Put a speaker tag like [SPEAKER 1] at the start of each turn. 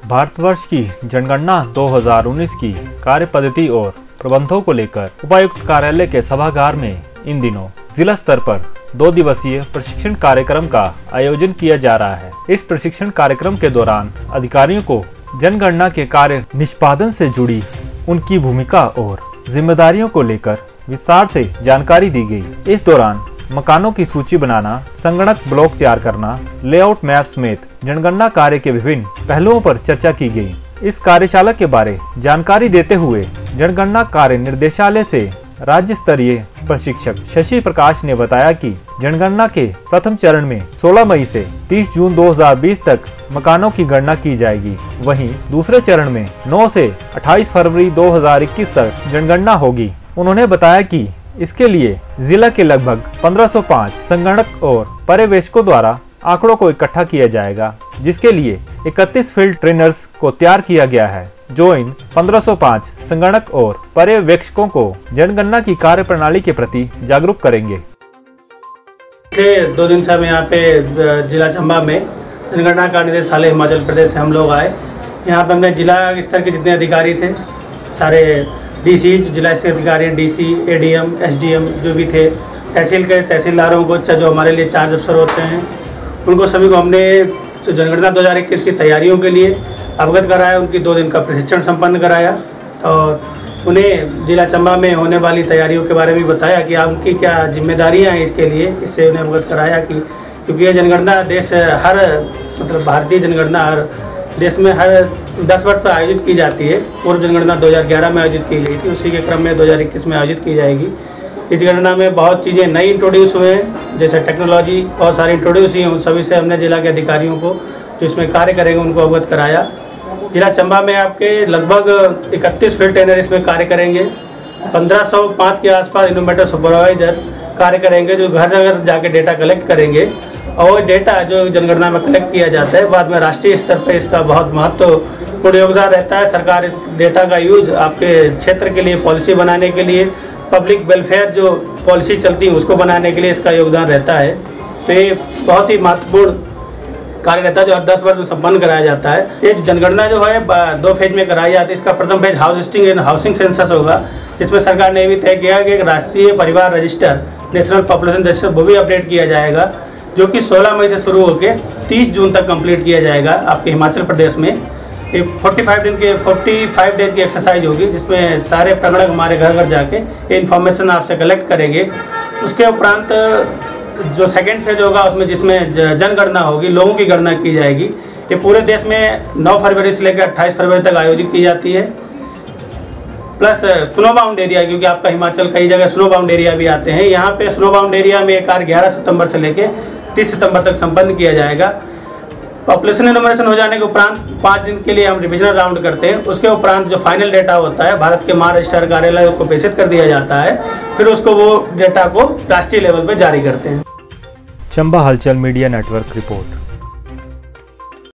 [SPEAKER 1] भारतवर्ष की जनगणना 2019 की कार्य पद्धति और प्रबंधों को लेकर उपायुक्त कार्यालय के सभागार में इन दिनों जिला स्तर पर 2 दिवसीय प्रशिक्षण कार्यक्रम का आयोजन किया जा रहा है। इस प्रशिक्षण कार्यक्रम के दौरान अधिकारियों को जनगणना के कार्य निष्पादन से जुड़ी उनकी भूमिका और जिम्मेदारियों को लेकर विस्तार से जानकारी दी गई। इस दौरान मकानों की सूची बनाना, संगणक ब्लॉक तैयार करना, लेआउट मैप समेत जनगणना कार्य के विभिन्न पहलुओं पर चर्चा की गई। इस कार्यशाला के बारे जानकारी देते हुए जनगणना कार्य निर्देशालय से राज्य स्तरीय प्रशिक्षक शशि प्रकाश ने बताया कि जनगणना के प्रथम चरण में 16 मई से 30 जून 2020 तक मकानों की गणना की जाएगी। वहीं दूसरे चरण में 9 से 28 फरवरी 2021 तक जनगणना होगी। उन्होंने बताया कि इसके लिए जिला के लगभग 1505 संगणक और पर्यवेक्षकों द्वारा आंकड़ों को इकट्ठा किया जाएगा, जिसके लिए 31 फील्ड ट्रेनर्स को तैयार किया गया है, जो इन 1505 संगणक और पर्यवेक्षकों को जनगणना की कार्य प्रणाली के प्रति जागरूक करेंगे।
[SPEAKER 2] पिछले 2 दिन से हम यहाँ पे जिला चंबा में जनगणना का निदेशालय हिमाचल प्रदेश से हम लोग आए। यहाँ पे हमने जिला स्तर के जितने अधिकारी थे, सारे डीसी, जो जिला स्तर अधिकारी हैं, डीसी, एडीएम, एसडीएम जो भी थे, तहसील के तहसीलदारों को, जो हमारे लिए चार्ज अफसर होते हैं, उनको सभी को हमने जो जनगणना 2021 की तैयारियों के लिए अवगत कराया। उनकी 2 दिन का प्रशिक्षण संपन्न कराया और उन्हें जिला चंबा में होने वाली तैयारियों के बारे में बताया कि उनकी क्या जिम्मेदारियां हैं इसके लिए। इससे उन्हें अवगत कराया कि क्योंकि ये जनगणना देश भारतीय जनगणना हर देश में हर 10 वर्ष पर आयोजित की जाती है। पूर्व जनगणना 2011 में आयोजित की गई थी, उसी के क्रम में 2021 में आयोजित की जाएगी। इस गणना में बहुत चीज़ें नई इंट्रोड्यूस हुए हैं, जैसे टेक्नोलॉजी बहुत सारी इंट्रोड्यूस हुई हैं। उन सभी से हमने जिला के अधिकारियों को जो इसमें कार्य करेंगे उनको अवगत कराया। जिला चंबा में आपके लगभग 31 फील्ड ट्रेनर इसमें कार्य करेंगे। 1505 के आसपास इनोवेटर सुपरवाइजर कार्य करेंगे, जो घर घर जाके डेटा कलेक्ट करेंगे और डेटा जो जनगणना में कलेक्ट किया जाता है बाद में राष्ट्रीय स्तर पर इसका बहुत महत्वपूर्ण योगदान रहता है। सरकार डेटा का यूज आपके क्षेत्र के लिए पॉलिसी बनाने के लिए, पब्लिक वेलफेयर जो पॉलिसी चलती है उसको बनाने के लिए इसका योगदान रहता है। तो ये बहुत ही महत्वपूर्ण कार्य रहता है जो हर 10 वर्ष में संपन्न कराया जाता है। ये जनगणना जो है 2 फेज में कराई जाती है। इसका प्रथम फेज हाउसिंग सेंसस होगा, जिसमें सरकार ने भी तय किया कि एक राष्ट्रीय परिवार रजिस्टर, नेशनल पॉपुलेशन रजिस्टर, वो भी अपडेट किया जाएगा, जो कि 16 मई से शुरू होकर 30 जून तक कंप्लीट किया जाएगा आपके हिमाचल प्रदेश में। ये 45 डेज की एक्सरसाइज होगी, जिसमें सारे प्रगणक हमारे घर घर जाके ये इन्फॉर्मेशन आपसे कलेक्ट करेंगे। उसके उपरांत जो सेकेंड फेज होगा उसमें जिसमें जनगणना होगी, लोगों की गणना की जाएगी। ये पूरे देश में 9 फरवरी से लेकर 28 फरवरी तक आयोजित की जाती है। प्लस स्नो बाउंड एरिया, क्योंकि आपका हिमाचल कई जगह स्नो बाउंड एरिया भी आते हैं। यहाँ पे स्नो बाउंड एरिया में कार्य 11 सितंबर से लेकर 30 सितंबर तक संपन्न किया जाएगा। पॉपुलेशन एनुमरेशन हो जाने के उपरांत 5 दिन के लिए हम रिविजनल राउंड करते हैं। उसके उपरांत जो फाइनल डेटा होता है भारत के महारजिस्ट्रार कार्यालय को प्रेषित कर दिया जाता है, फिर उसको वो डेटा को राष्ट्रीय लेवल पर जारी करते हैं।
[SPEAKER 1] चंबा हलचल मीडिया नेटवर्क रिपोर्ट।